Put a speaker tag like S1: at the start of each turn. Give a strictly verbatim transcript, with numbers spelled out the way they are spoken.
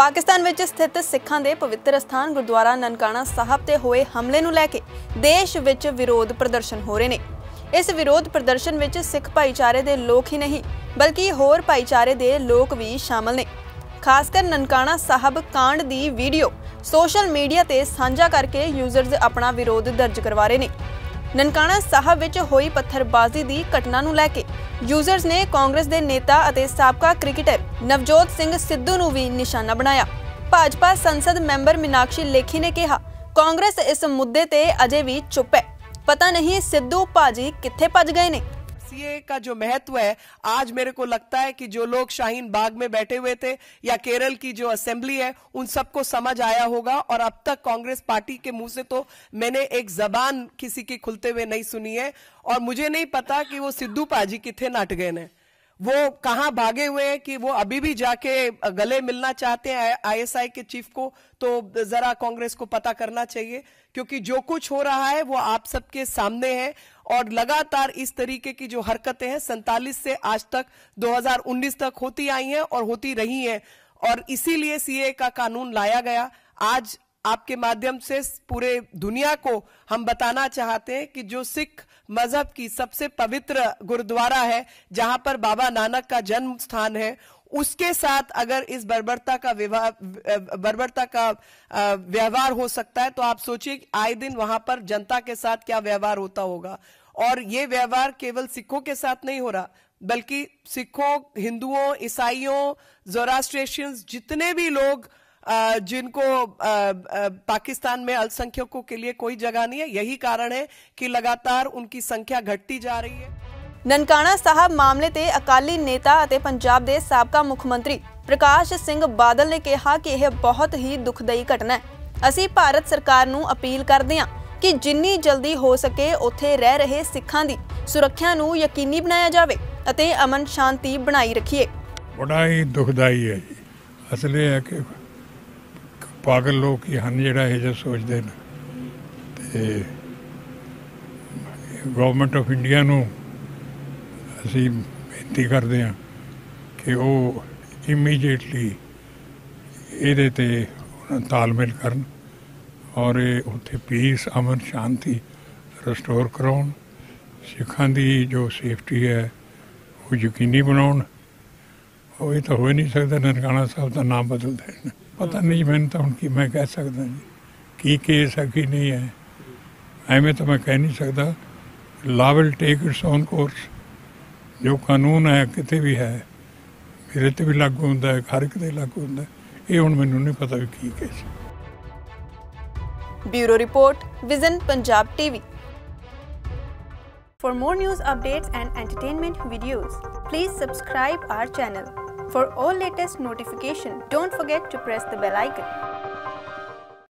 S1: पाकिस्तान विच स्थित सिखां दे पवित्र स्थान गुरुद्वारा ननकाना साहब ते होए हमले नूं लैके देश विच विरोध प्रदर्शन हो रहे ने। इस विरोध प्रदर्शन विच सिख भाईचारे दे लोक ही नहीं बल्कि होर भाईचारे दे लोक भी शामिल ने। खासकर ननकाना साहब कांड दी वीडियो सोशल मीडिया ते साझा करके यूजर्स अपना विरोध दर्ज करवा रहे ने। ननकाना साहब विच होई पत्थरबाजी दी घटना नूं लैके यूजर्स ने कांग्रेस दे नेता अते साबका क्रिकेटर नवजोत सिंह सिद्धू नूं भी निशाना बनाया। भाजपा संसद मैंबर मीनाक्षी लेखी ने कहा, कांग्रेस इस मुद्दे ते अजे भी चुप है, पता नहीं सिद्धू भाजी कित्थे भज गए ने।
S2: सीए का जो महत्व है, आज मेरे को लगता है कि जो लोग शाहीन बाग में बैठे हुए थे या केरल की जो असेंबली है उन सबको समझ आया होगा। और अब तक कांग्रेस पार्टी के मुंह से तो मैंने एक जबान किसी की खुलते हुए नहीं सुनी है। और मुझे नहीं पता कि वो सिद्धू पाजी किथे नट गए ने, वो कहां भागे हुए हैं, कि वो अभी भी जाके गले मिलना चाहते हैं आईएसआई के चीफ को। तो जरा कांग्रेस को पता करना चाहिए, क्योंकि जो कुछ हो रहा है वो आप सबके सामने है। और लगातार इस तरीके की जो हरकतें हैं सैंतालीस से आज तक दो हज़ार उन्नीस तक होती आई हैं और होती रही हैं। और इसीलिए सीए का कानून लाया गया। आज आपके माध्यम से पूरे दुनिया को हम बताना चाहते हैं कि जो सिख मजहब की सबसे पवित्र गुरुद्वारा है, जहां पर बाबा नानक का जन्म स्थान है, उसके साथ अगर इस बर्बरता का व्यवहार बर्बरता का व्यवहार हो सकता है, तो आप सोचिए आए दिन वहां पर जनता के साथ क्या व्यवहार होता होगा। और ये व्यवहार केवल सिखों के साथ नहीं हो रहा, बल्कि सिखों, हिंदुओं, ईसाइयों, ज़ोरास्ट्रियंस, जितने भी लोग जिनको पाकिस्तान में अल्पसंख्यकों के लिए कोई जगह नहीं है, यही कारण है कि लगातार उनकी संख्या घटती जा रही है।
S1: ननकाना साहब मामले ते अकाली नेता अते पंजाब दे साबका मुख मंत्री प्रकाश सिंह बादल ने कहा कि यह बहुत ही दुखदाई घटना है। असीं भारत सरकार नूं अपील करदे हां कि जिन्नी जल्दी हो सके उत्थे रह रहे सिखां दी सुरक्षा नूं यकीनी बनाया जावे अते अमन शांति बनाई रखिए।
S3: बड़ा ही दुखदाई है जी। असल ये है कि पागल लोग ही हन जिहड़ा इह जिहा सोचदे ने, ते गवर्नमेंट ऑफ इंडिया नूं ਅਸੀਂ ਬੇਨਤੀ ਕਰਦੇ ਹਾਂ ਕਿ ਉਹ ਇਮੀਡੀਏਟਲੀ ਇਹਦੇ ਤੇ ਤਾਲਮੇਲ ਕਰਨ ਔਰ ਉੱਥੇ ਪੀਸ, ਅਮਨ, ਸ਼ਾਂਤੀ ਰੈਸਟੋਰ ਕਰਾਉਣ। ਸਿੱਖਾਂ ਦੀ ਜੋ ਸੇਫਟੀ ਹੈ ਉਹ ਯਕੀਨੀ ਬਣਾਉਣ। ਉਹ ਇਹ ਤਾਂ ਹੋ ਹੀ ਨਹੀਂ ਸਕਦਾ ਨਨਕਾਣਾ ਸਾਹਿਬ ਦਾ ਨਾਮ ਬਦਲ ਦੇਣ। ਪਤਾ ਨਹੀਂ ਮੈਨੂੰ ਤਾਂ ਹੁਣ ਕੀ ਮੈਂ ਕਹਿ ਸਕਦਾ ਜੀ, ਕੀ ਕੇਸ ਹੈ ਕੀ ਨਹੀਂ ਹੈ, ਐਵੇਂ ਤਾਂ ਮੈਂ ਕਹਿ ਨਹੀਂ ਸਕਦਾ। Law will take its own course. जो कानून है किते भी है, मेरे ते भी लागू होंदा है, हर एक ते लागू होंदा है। ये हुण मैनूं नहीं पता भी की case.
S1: Bureau report, vision Punjab TV. For more news updates and entertainment videos, please subscribe our channel. For all latest notification, don't forget to press the bell icon.